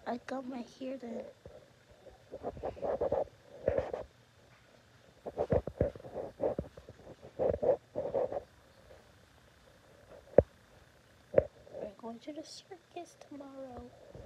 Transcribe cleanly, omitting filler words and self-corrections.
I got my hair done. We're going to the circus tomorrow.